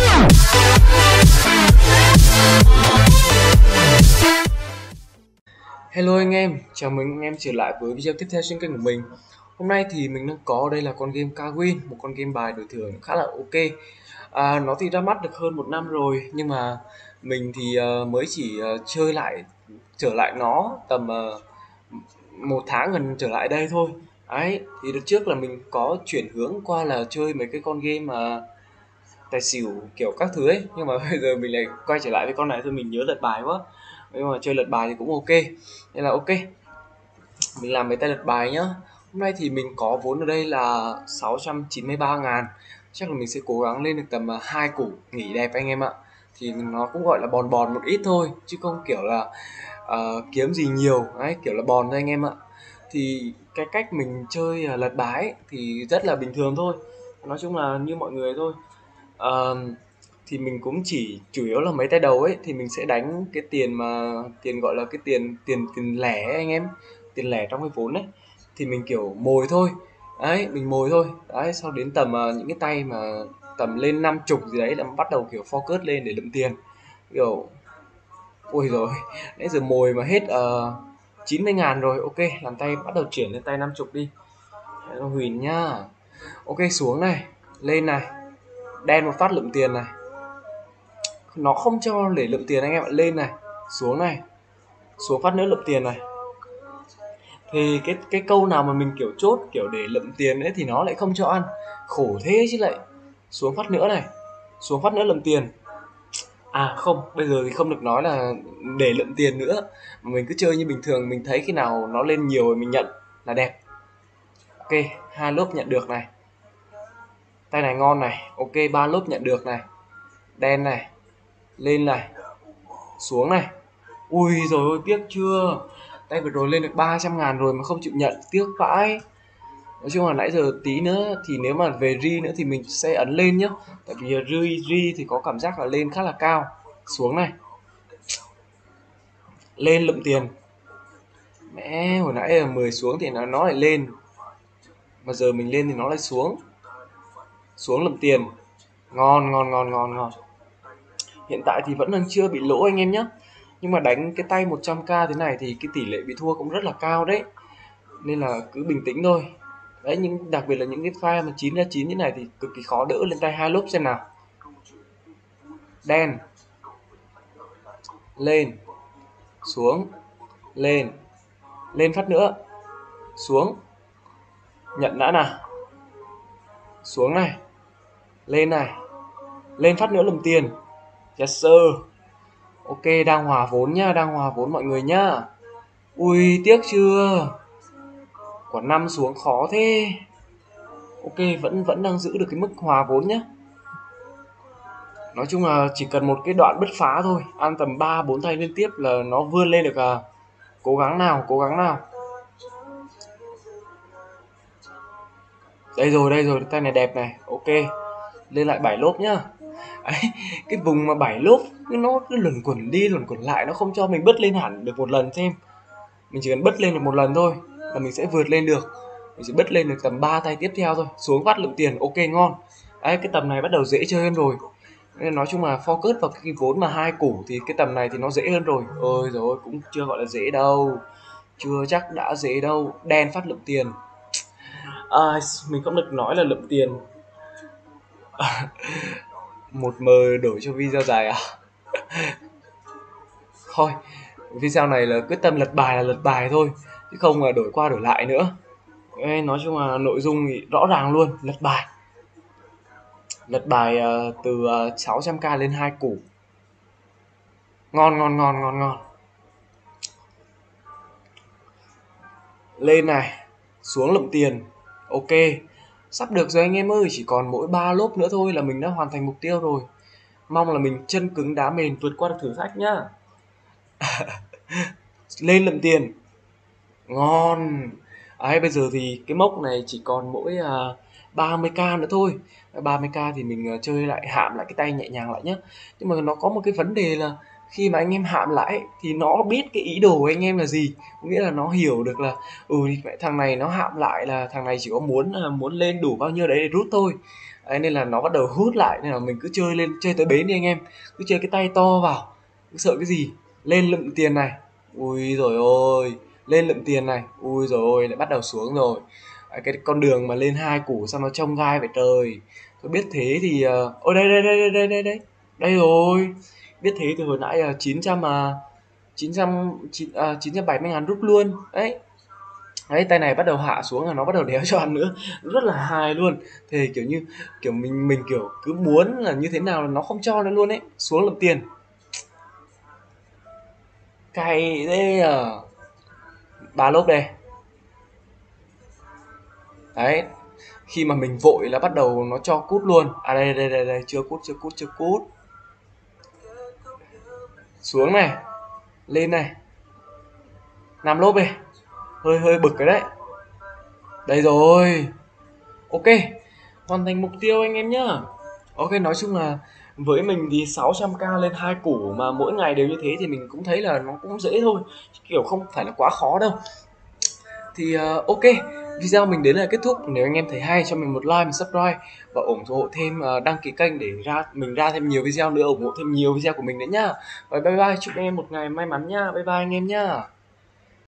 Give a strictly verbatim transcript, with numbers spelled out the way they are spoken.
Hello anh em, chào mừng anh em trở lại với video tiếp theo trên kênh của mình. Hôm nay thì mình đang có đây là con game Kawin, một con game bài đổi thưởng khá là ok. À, nó thì ra mắt được hơn một năm rồi, nhưng mà mình thì uh, mới chỉ uh, chơi lại trở lại nó tầm uh, một tháng gần trở lại đây thôi. Đấy, thì đợt trước là mình có chuyển hướng qua là chơi mấy cái con game mà tài xỉu kiểu các thứ ấy, nhưng mà bây giờ mình lại quay trở lại với con này thôi, mình nhớ lật bài quá. Nhưng mà chơi lật bài thì cũng ok, nên là ok mình làm mấy tay lật bài nhá. Hôm nay thì mình có vốn ở đây là sáu trăm chín mươi ba ngàn, chắc là mình sẽ cố gắng lên được tầm à, hai củ nghỉ đẹp anh em ạ. Thì nó cũng gọi là bòn bòn một ít thôi, chứ không kiểu là uh, kiếm gì nhiều đấy, kiểu là bòn thôi anh em ạ. Thì cái cách mình chơi uh, lật bài ấy, thì rất là bình thường thôi, nói chung là như mọi người thôi. uh, thì mình cũng chỉ chủ yếu là mấy tay đầu ấy thì mình sẽ đánh cái tiền mà tiền gọi là cái tiền tiền tiền lẻ ấy, anh em, tiền lẻ trong cái vốn ấy, thì mình kiểu mồi thôi. Đấy, mình mồi thôi. Đấy, sau đến tầm uh, những cái tay mà tầm lên năm chục gì đấy là bắt đầu kiểu focus lên để lượm tiền, kiểu ôi rồi nãy giờ mồi mà hết uh, chín mươi ngàn rồi. Ok, làm tay bắt đầu chuyển lên tay năm chục đi. Đấy, nó huyền nhá. Ok, xuống này, lên này, đen một phát lượm tiền này, nó không cho để lượm tiền anh em ạ. Lên này, xuống này, xuống phát nữa lượm tiền này. Thì cái cái câu nào mà mình kiểu chốt kiểu để lượm tiền ấy thì nó lại không cho ăn, khổ thế chứ lại. Xuống phát nữa này, xuống phát nữa lượm tiền. À không, bây giờ thì không được nói là để lượm tiền nữa, mà mình cứ chơi như bình thường. Mình thấy khi nào nó lên nhiều rồi mình nhận là đẹp. Ok, hai lốp nhận được này, tay này ngon này. Ok, ba lốp nhận được này, đen này, lên này, xuống này. Ui rồi ôi, tiếc chưa, tay vừa rồi lên được ba trăm ngàn rồi mà không chịu nhận, tiếc vãi. Nói chung là nãy giờ tí nữa thì nếu mà về ri nữa thì mình sẽ ấn lên nhá, tại vì ri ri thì có cảm giác là lên khá là cao. Xuống này, lên lượm tiền. Mẹ, hồi nãy là mười xuống thì nó nó lại lên, mà giờ mình lên thì nó lại xuống. Xuống lượm tiền, ngon ngon ngon ngon ngon. Hiện tại thì vẫn đang chưa bị lỗ anh em nhé, nhưng mà đánh cái tay một trăm k thế này thì cái tỷ lệ bị thua cũng rất là cao đấy, nên là cứ bình tĩnh thôi. Đấy, nhưng đặc biệt là những cái pha mà chín ra chín như này thì cực kỳ khó đỡ. Lên tay hai lốp xem nào. Đen, lên, xuống, lên, lên phát nữa, xuống, nhận đã nào, xuống này, lên này, lên phát nữa lùm tiền. Yes sir. Ok, đang hòa vốn nhá, đang hòa vốn mọi người nhá. Ui tiếc chưa, quả năm xuống khó thế. Ok, vẫn vẫn đang giữ được cái mức hòa vốn nhá. Nói chung là chỉ cần một cái đoạn bứt phá thôi, ăn tầm ba bốn tay liên tiếp là nó vươn lên được à. Cố gắng nào, cố gắng nào. Đây rồi, đây rồi, tay này đẹp này. Ok, lên lại bảy lốp nhá. Đấy, cái vùng mà bảy lốp nó cứ luẩn quẩn đi luẩn quẩn lại, nó không cho mình bứt lên hẳn được một lần xem. Mình chỉ cần bứt lên được một lần thôi là mình sẽ vượt lên được. Mình sẽ bứt lên được tầm ba tay tiếp theo thôi. Xuống phát lượng tiền, ok ngon. Đấy, cái tầm này bắt đầu dễ chơi hơn rồi. Nên nói chung là focus vào cái vốn mà hai củ thì cái tầm này thì nó dễ hơn rồi. Ôi rồi cũng chưa gọi là dễ đâu, chưa chắc đã dễ đâu. Đen phát lượng tiền. À, mình không được nói là lượng tiền. Một mờ đổi cho video dài à? Thôi, video này là quyết tâm lật bài là lật bài thôi, chứ không là đổi qua đổi lại nữa. Ê, nói chung là nội dung thì rõ ràng luôn, lật bài. Lật bài uh, từ uh, sáu trăm k lên hai củ. Ngon ngon ngon ngon ngon. Lên này, xuống lượm tiền. Ok, sắp được rồi anh em ơi, chỉ còn mỗi ba lốp nữa thôi là mình đã hoàn thành mục tiêu rồi. Mong là mình chân cứng đá mềm vượt qua được thử thách nhá. Lên lượm tiền. Ngon. Đấy, bây giờ thì cái mốc này chỉ còn mỗi uh, ba mươi k nữa thôi. ba mươi k thì mình uh, chơi lại, hạm lại cái tay nhẹ nhàng lại nhé. Nhưng mà nó có một cái vấn đề là khi mà anh em hạm lại thì nó biết cái ý đồ của anh em là gì. Có nghĩa là nó hiểu được là ừ thằng này nó hạm lại là thằng này chỉ có muốn uh, muốn lên đủ bao nhiêu đấy để rút thôi. Đấy, nên là nó bắt đầu hút lại, nên là mình cứ chơi lên, chơi tới bến đi anh em, cứ chơi cái tay to vào, cứ sợ cái gì. Lên lượm tiền này, ui rồi ôi, lên lượm tiền này, ui rồi ôi, lại bắt đầu xuống rồi. Đấy, cái con đường mà lên hai củ sao nó trông gai vậy trời. Tôi biết thế thì ờ, ôi đây đây đây đây đây đây đây đây rồi. Biết thế thì hồi nãy là chín trăm mà chín trăm chín à, chín trăm bảy mươi ngàn rút luôn đấy. Đấy, tay này bắt đầu hạ xuống là nó bắt đầu đéo cho ăn nữa, rất là hài luôn. Thì kiểu như kiểu mình mình kiểu cứ muốn là như thế nào là nó không cho nữa luôn ấy, xuống làm tiền, cay thế à. Ba lốp đây. Đấy, khi mà mình vội là bắt đầu nó cho cút luôn. À đây đây đây, đây. Chưa cút chưa cút chưa cút. Xuống này, lên này, năm lốp đây, hơi hơi bực cái đấy. Đây rồi, ok, hoàn thành mục tiêu anh em nhá. Ok, nói chung là với mình thì sáu trăm k lên hai củ mà mỗi ngày đều như thế thì mình cũng thấy là nó cũng dễ thôi, kiểu không phải là quá khó đâu. Thì uh, ok, video mình đến là kết thúc. Nếu anh em thấy hay cho mình một like, một subscribe và ủng hộ thêm, uh, đăng ký kênh để ra mình ra thêm nhiều video nữa, ủng hộ thêm nhiều video của mình nữa nhá. Và bye bye, chúc anh em một ngày may mắn nhá. Bye bye anh em nhá.